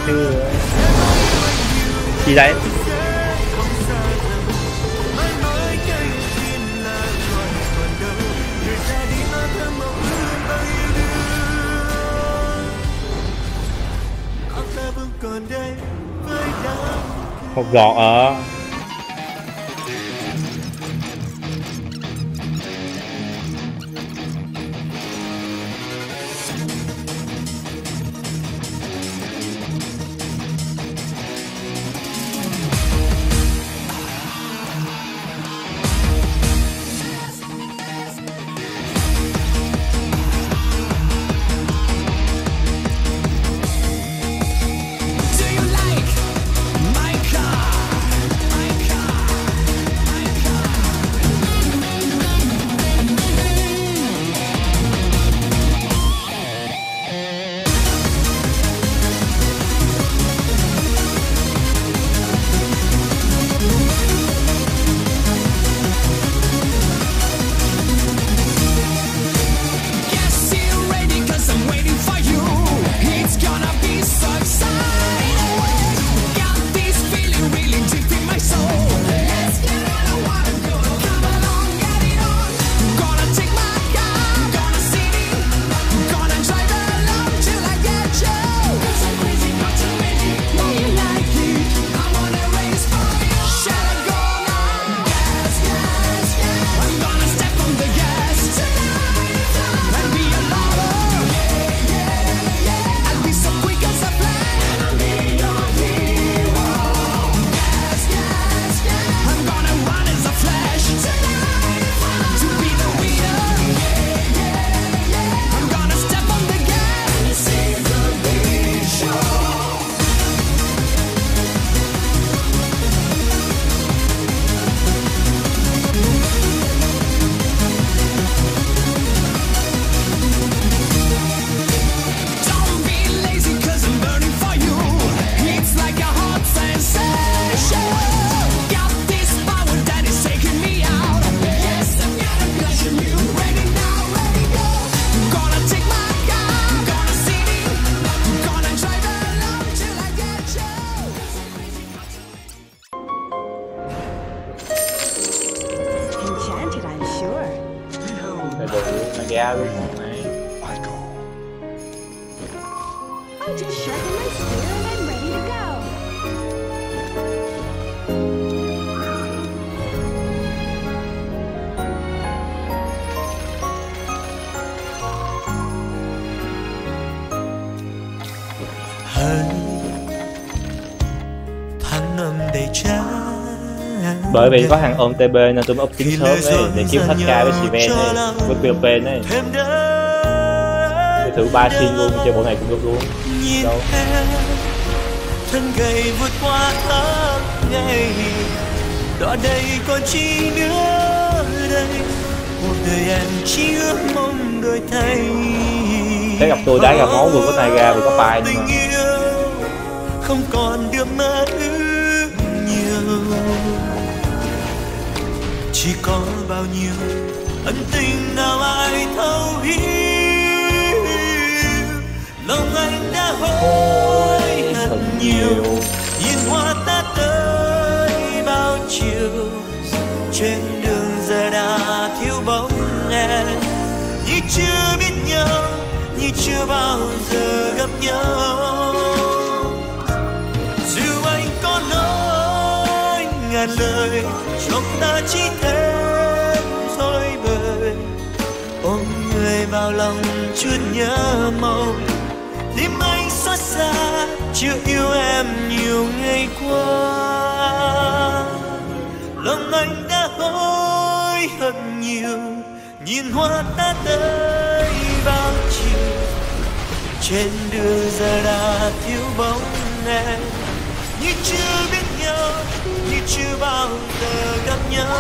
chứ. Gì đấy? Một giọt ở ra luôn này. Bởi vì có thằng ôm TB nên tôi mới up tiếng sớm đấy, để kiếm hết ca với Sven này, với POP này. Tôi thử 3 xin luôn, chơi bộ này cũng được luôn. Đâu? Thân gầy vượt qua tháng ngày, đoạn đây còn chi nữa đây, một đời em chỉ ước mong đổi thay. Thế gặp tôi đá gà máu vừa có tay ra vừa có bài nhưng mà không còn được mơ ước nhiều, chỉ có bao nhiêu ân tình nào ai thấu hiểu. Lòng anh đã hối hận nhiều, nhìn hoa ta tới bao chiều, trên đường giờ đã thiếu bóng em. Như chưa biết nhau, như chưa bao giờ gặp nhau. Dù anh có nói ngàn lời, trong ta chỉ thêm dối bời. Ôm người vào lòng chút nhớ mong, tim anh xót xa chưa yêu em nhiều ngày qua. Lòng anh đã hối hận nhiều, nhìn hoa ta tới bao chiều, trên đường giờ đã thiếu bóng em. Như chưa biết nhau, như chưa bao giờ gặp nhau.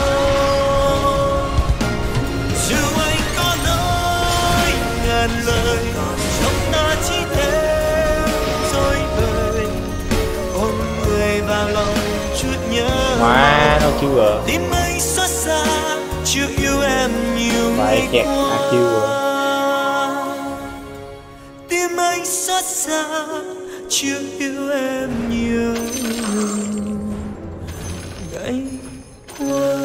Dù anh có nói ngàn lời, trong ta chỉ thêm dối bời. Ôm người vào lòng chút nhớ nó chưa rồi. Tim anh xót xa chưa yêu em nhiều ngày qua. Tim anh xót xa chưa yêu em nhiều ngày qua.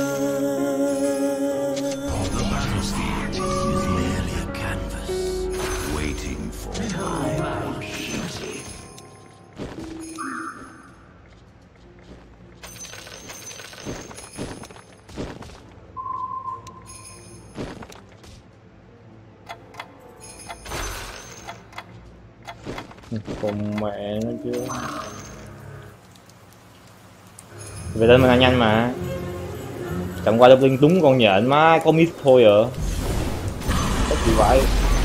Cùng mẹ nó chưa. Về tên mình nhanh mà. Chẳng qua linh túng con nhện má có miss thôi à. Có gì vậy?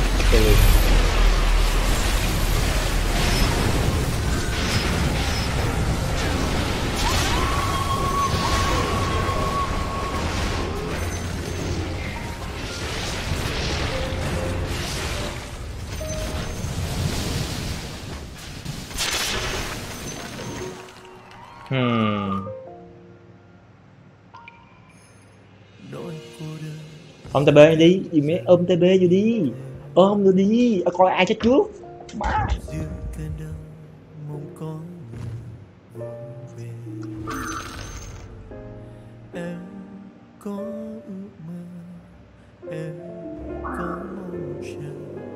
Ôm TB đi, gì mẹ ôm TB vô đi. Ôm vô đi, coi ai chết trước. Má. Em có ước mơ, em có mong chờ.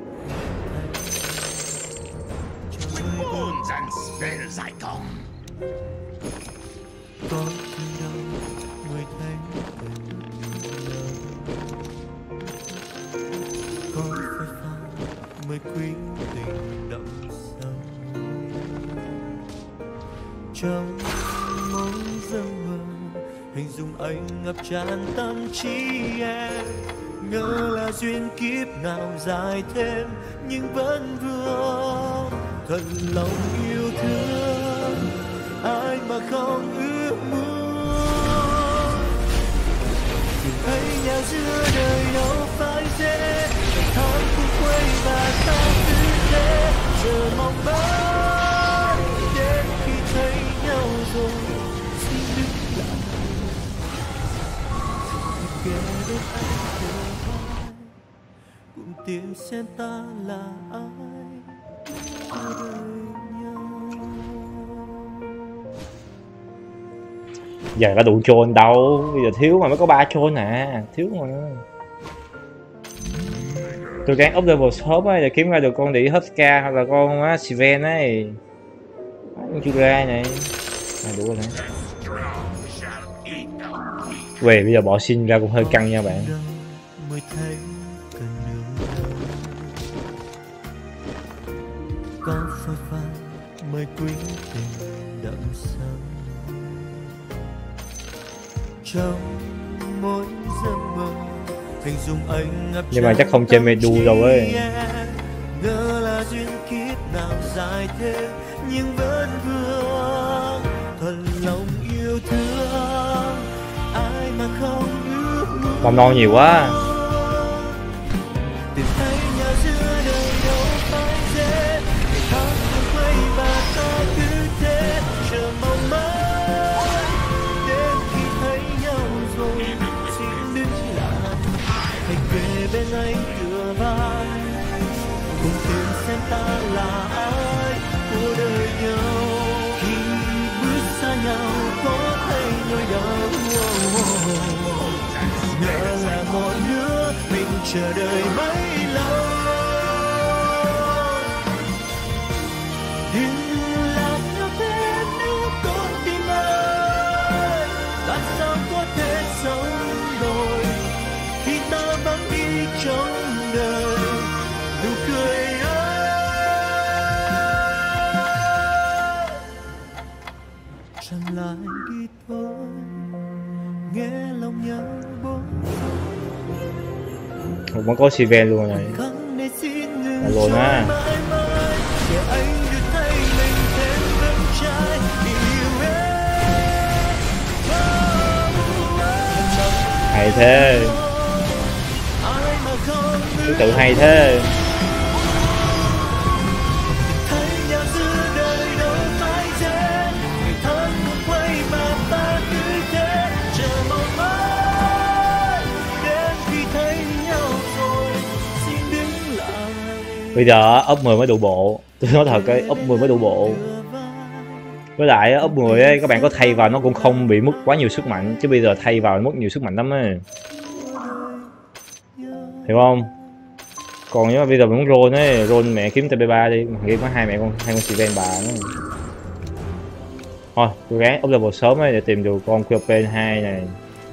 Có khi đâu mới thấy tình có phải phai mới quý tình đậm sâu trong mỗi giấc mơ. Hình dung anh ngập tràn tâm trí em, ngỡ là duyên kiếp nào dài thêm nhưng vẫn vương thật lòng yêu thương ai mà không ước muốn. Tìm thấy nhau giữa đời đâu phải dễ, ngày tháng cũng quay và ta cứ thế chờ mong mãi đến khi thấy nhau rồi xin đứng lại kể đến anh của ai cùng tìm xem ta là ai của đời nhau. Giờ có đủ troll đâu, bây giờ thiếu mà mới có 3 troll à, thiếu mà. Tôi gắng up level shop ấy để kiếm ra được con đĩ Huska hoặc là con Sven ấy. Chưa ra này. Đủ rồi đấy. Về bây giờ bỏ xin ra cũng hơi căng nha bạn. Có phai phai mới quý tình đậm sâu trong mỗi giấc mơ. Hình dung anh ngập nhưng mà chắc không chơi Medu đâu ấy. Ngỡ là duyên kiếp nào dài thêm nhưng vẫn vương thật lòng yêu thương ai mà không ước muốn. Bông non nhiều quá. Tìm thấy nhau giữa đời đâu phải dễ, ngày tháng không quay và ta cứ thế chờ mong mãi đến khi thấy nhau rồi xin đứng lại hãy kề bên anh tựa vai cùng tìm xem ta là ai của đời nhau. Khi bước xa nhau có thấy nỗi đau ngỡ là một đứa mình chờ đợi mấy lâu. Đừng làm nhau thế nếu con tim ơi, làm sao có thể sống nổi khi ta vẫn đi trong đời nụ cười ấy chẳng lại đi thôi nghe lòng nhau bốn. Vẫn có Sven luôn này. Luôn á. Hay thế. Thứ tự hay thế. Hãy Bây giờ up 10 mới đủ bộ, tôi nói thật cái up 10 mới đủ bộ. Với lại up 10 ấy, các bạn có thay vào nó cũng không bị mất quá nhiều sức mạnh, chứ bây giờ thay vào mất nhiều sức mạnh lắm ấy, hiểu không? Còn nếu mà bây giờ muốn roll ấy, roll mẹ kiếm TP3 đi, game có hai con Sven bà nữa. Thôi tôi gắng up level sớm ấy để tìm được con Quilpen 2 này,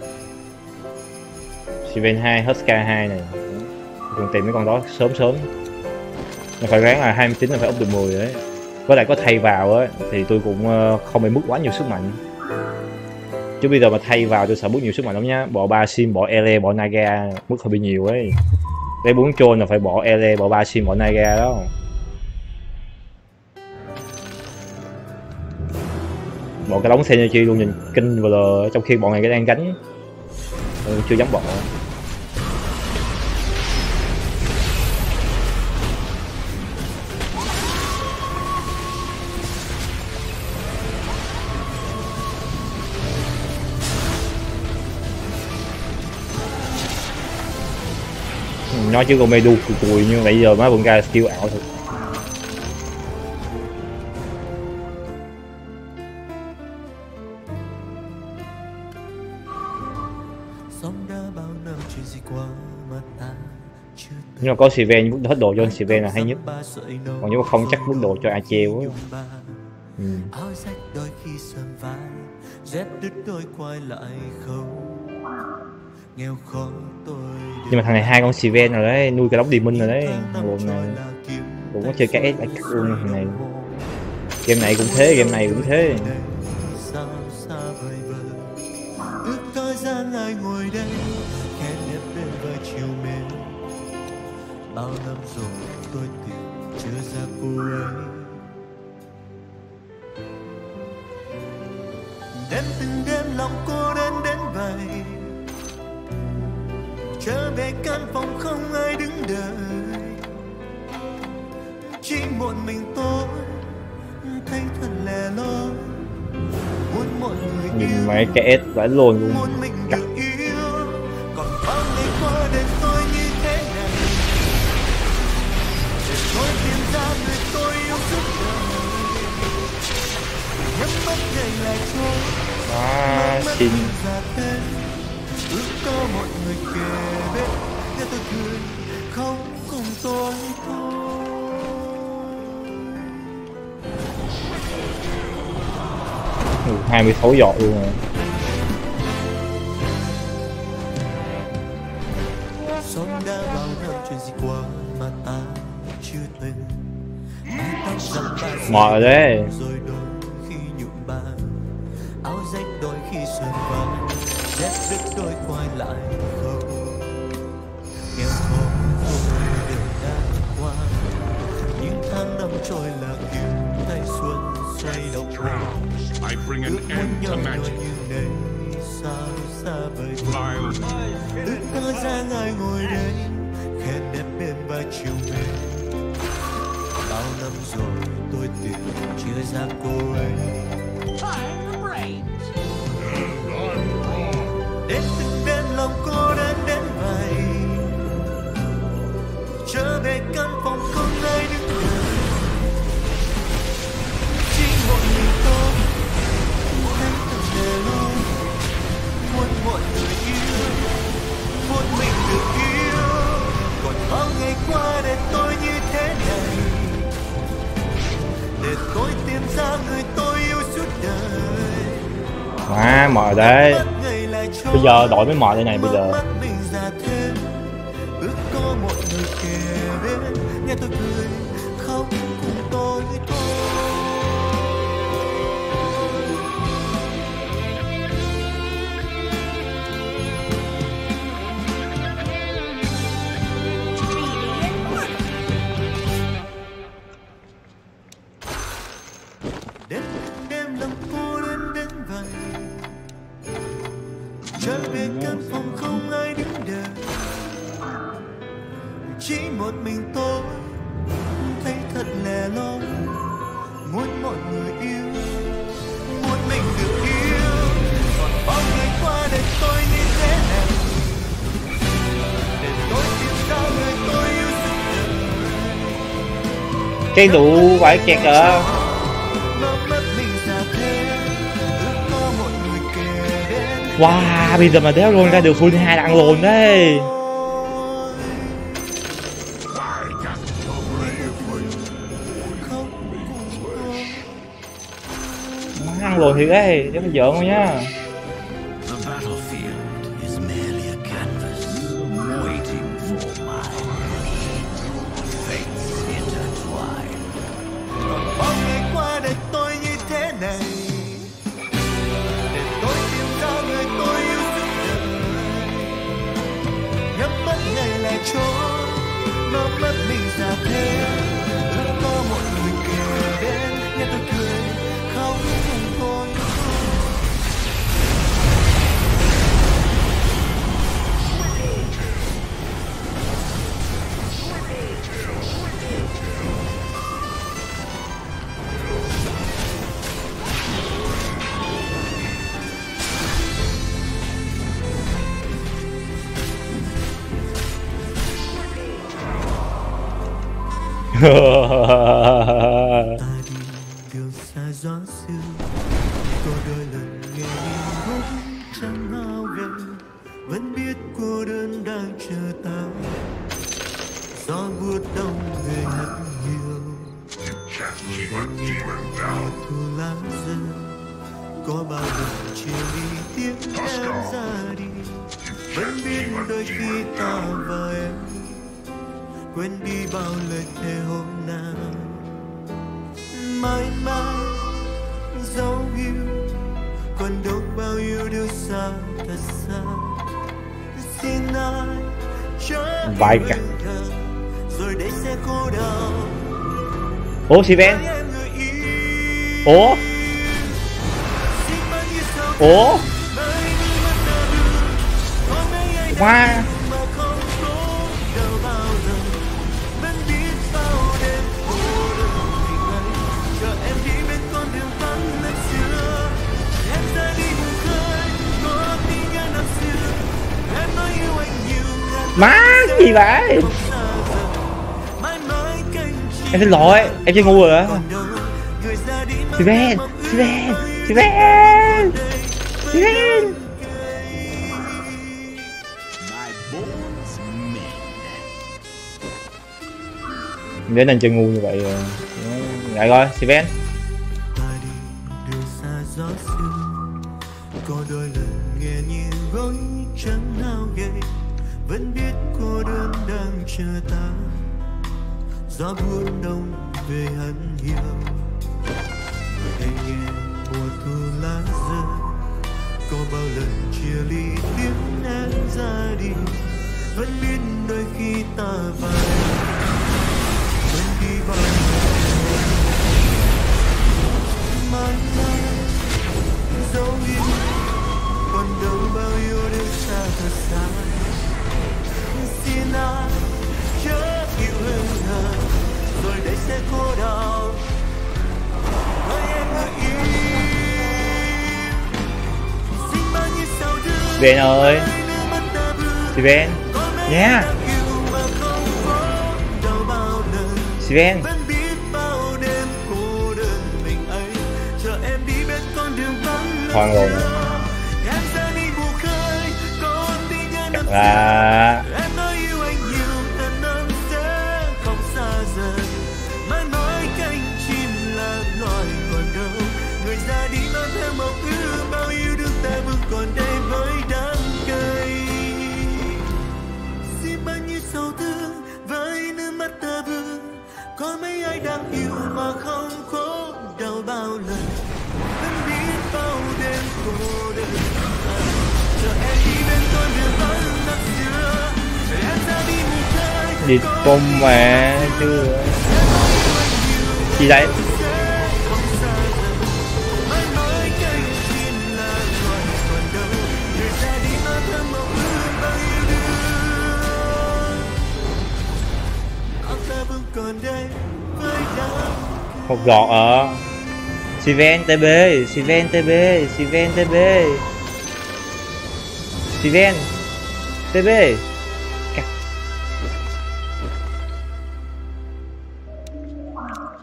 Sven 2, Huska 2 này, còn tìm mấy con đó sớm. Mình phải ráng là 29 là phải up được 10 đấy. Với lại có thay vào á thì tôi cũng không bị mất quá nhiều sức mạnh. Chứ bây giờ mà thay vào tôi sợ mất nhiều sức mạnh lắm nhá. Bỏ 3 sim, bỏ ele, bỏ Naga mất hơi bị nhiều ấy. Lấy 4 troll là phải bỏ ele, bỏ 3 sim, bỏ Naga đó. Bỏ cái đống Synergy luôn nhìn kinh vừa lờ, trong khi bọn này cái đang gánh chưa dám bỏ. Nói chứ con Medu cùi như vậy giờ má vẫn ra skill ảo thật. Nhưng mà có Sven mức hết đồ cho Sven là hay nhất. Còn nếu mà không chắc mức độ cho Ache quá. Nhưng mà thằng này hai con Sven rồi đấy, nuôi cái đống Demon rồi đấy. Nguồn này cũng có chơi cái S luôn thằng này. Game này cũng thế, game này cũng thế. Bao năm rồi tôi tìm chưa ra cô ấy. Đêm từng đêm lòng cô đơn đến vậy, trở về căn phòng không ai đứng đợi, chỉ một mình tôi thấy thật lẻ loi. Muốn mọi người nhìn mấy cái S vãi luôn luôn. Cắt. Còn bao ngày qua đến tôi như thế này, tôi tìm ra người tôi yêu suốt đời. Nhắm mắt ngày lại trôi, Xin ước có một người kề bên, nghe tôi cười không cùng tôi thôi. 26 giọt luôn rồi. Sống đã bao năm chuyện gì qua mà ta chưa từng. Mỏi đấy. Rồi đôi khi nhuộm bàn, áo rách đôi khi sườn vai, dép đứt đôi quay lại không. Nghèo khổ tôi đều đã qua, những tháng năm trôi là kiểu thay xuân xoay động lòng. Ước muốn nhau đôi như này sao xa vời vời. Ước có ra ai ngồi đây khen đẹp bên vai chiều mến. Bao năm rồi tôi tìm chưa ra cô ấy. Đến từng đêm lòng cô đơn đến vậy, trở về căn phòng không ai đứng đợi, chỉ một mình tôi thấy thật lẻ loi. Muốn mọi người yêu, muốn mình được yêu, còn bao ngày qua để tôi như thế này, để tôi tìm ra người tôi yêu suốt đời. Quá mỏi đấy. Bây giờ đổi mới mỏi đây này bây giờ. Ước có một người kề bên, nghe tôi cười khóc cùng tôi thôi. Đêm đêm lòng cô đơn đến vậy, trở về căn phòng không ai đứng đợi, chỉ một mình tôi thấy thật lẻ loi. Muốn mọi người yêu, muốn mình được yêu, còn bao ngày qua để tôi như thế này, để tôi tìm ra người tôi yêu suốt đời. Cái đủ phải kẹt ở. Wow, bây giờ mà đéo luôn ra được full 2 đạn lồn đấy. Ăn lồn thiệt đấy, chứ phải giỡn không nhá. Nó mất mình ra thế, ước có một người kề đến nghe tôi cười không thôi. Ta đi đường xa gió xưa, có đôi lần nghe những chẳng hao gầy, vẫn biết cô đơn đang chờ ta. Gió buốt đông người hận nhiều, mùa thu lá rơi, có bao lần chia ly tiếng em ra đi. Vẫn biết đôi khi ta và em quên đi bao lời thề hôm nào. Mãi mãi dấu yêu, còn đâu bao yêu đưa xa thật xa. Xin ai chớ Vài cả. rồi đây sẽ khô đau. Ủa Steven? Ủa? Ủa? Wow. Má gì vậy? Em xin lỗi, em chơi ngu rồi á. Steven, Steven, Steven, Steven. Để nên chơi ngu như vậy rồi. Ngại coi, Steven. Có đôi lần nghe như gối chẳng nào gầy, vẫn biết cô đơn đang chờ ta. Gió buốt đông về hận hiu, để nghe mùa thu lá rơi. Có bao lần chia ly tiếng em ra đi, vẫn biết đôi khi ta và em quên đi bao nhiêu. Mãi mãi dấu yêu, còn đâu bao yêu đến xa thật xa. Xin ai chớ yêu hơn thờ, rồi đây sẽ khô đau. Hỡi em người yêu, xin bao nhiêu sầu thương. Steven ơi, Steven nha. Steven. Hoang rồi. Cắt ra. Có mấy ai đang yêu mà không khổ đau bao lần, vẫn biết bao đêm cô đơn. Chờ em đi bên con đường vắng năm xưa, em ra đi một nơi. Đi công mà chứ gì đấy? Một gọt ở Steven TB, Steven TB, Steven TB, Steven TB. Cắt.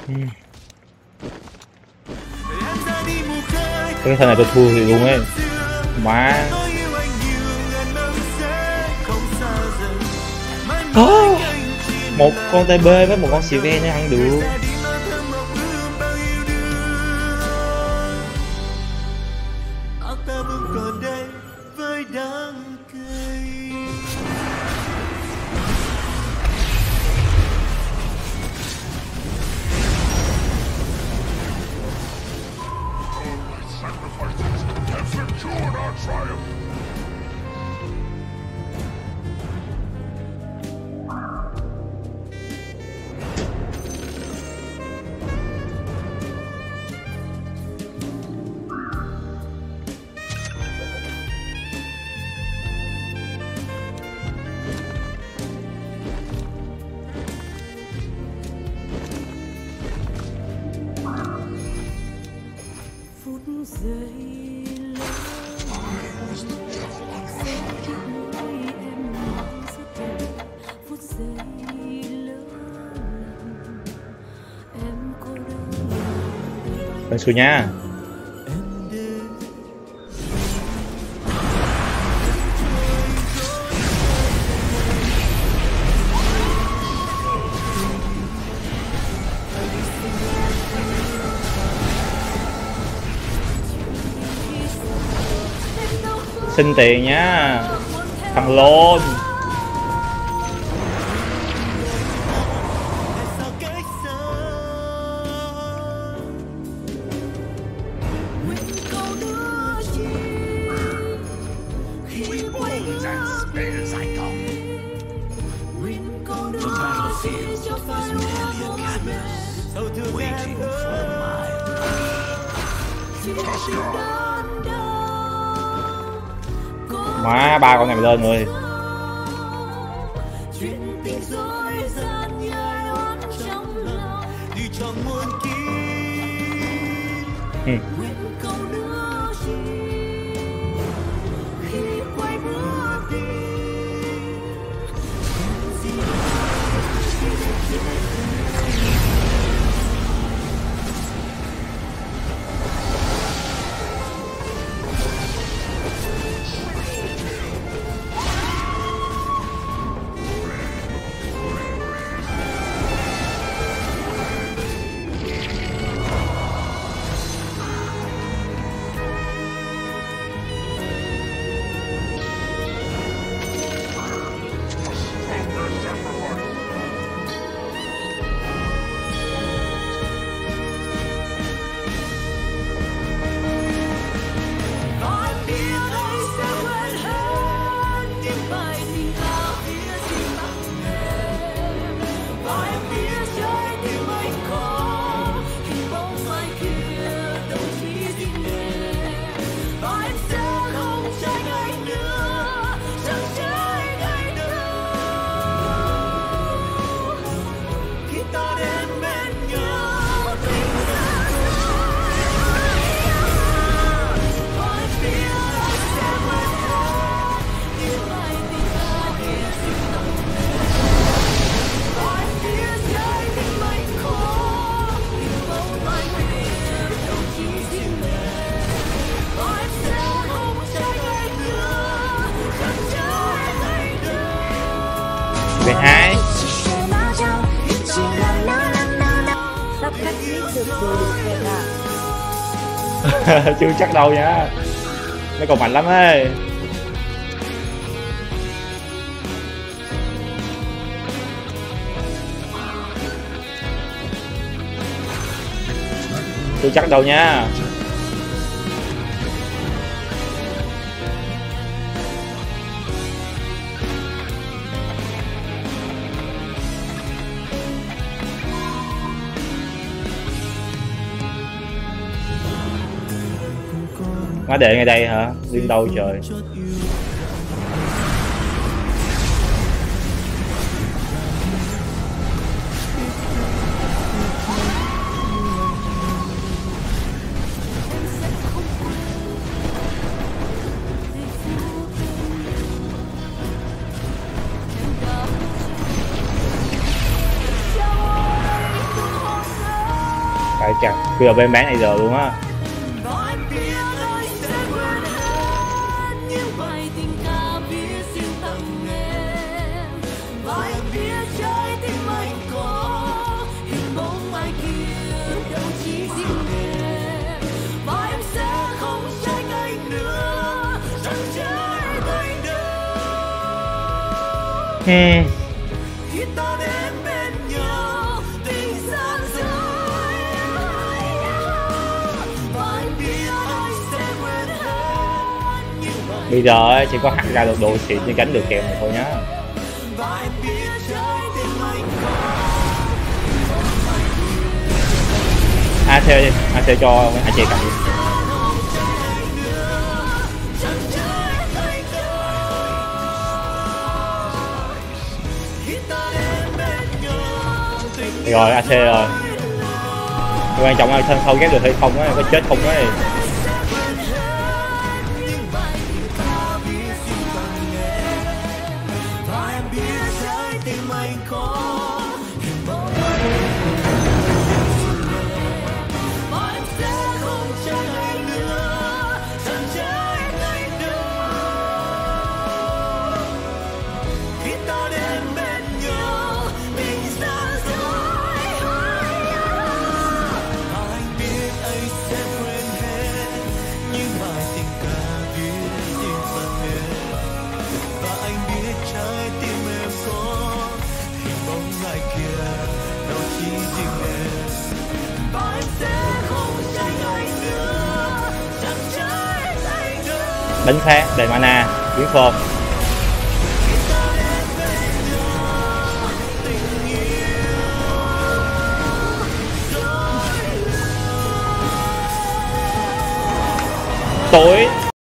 Cái thân này tôi thua thì luôn ấy. Má một con TB với một con Sven nó ăn được. Bên xuống nha. Xin tiền nhá thằng lôn. Má ba con này lên rồi. V2 chưa chắc đâu nha, nó còn mạnh lắm ấy. Chưa chắc đâu nha. Má để ngay đây hả? Đi đâu trời? Phải chặt bây giờ bên bán này giờ luôn á. Bây giờ chỉ có hẳn ra được đồ xịn mới gánh được kèo này thôi nhá. AC đi, AC cho anh chị cầm đi. Rồi AC rồi. Quan trọng là thân khâu ghép được hay không á, có chết không ấy. Đánh phát đầy mana biến form. Tối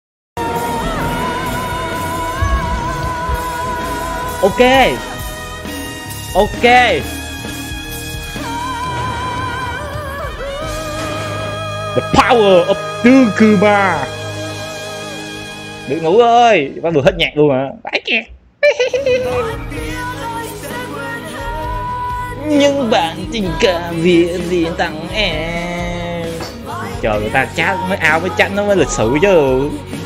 ok ok. The power of Kuma. Được ngủ ơi, bắt vừa hết nhạc luôn hả? Bãi kẹt. Nhưng bạn tình cả việc gì tặng em. Chờ người ta chat mới ao mới chanh nó mới lịch sự chứ.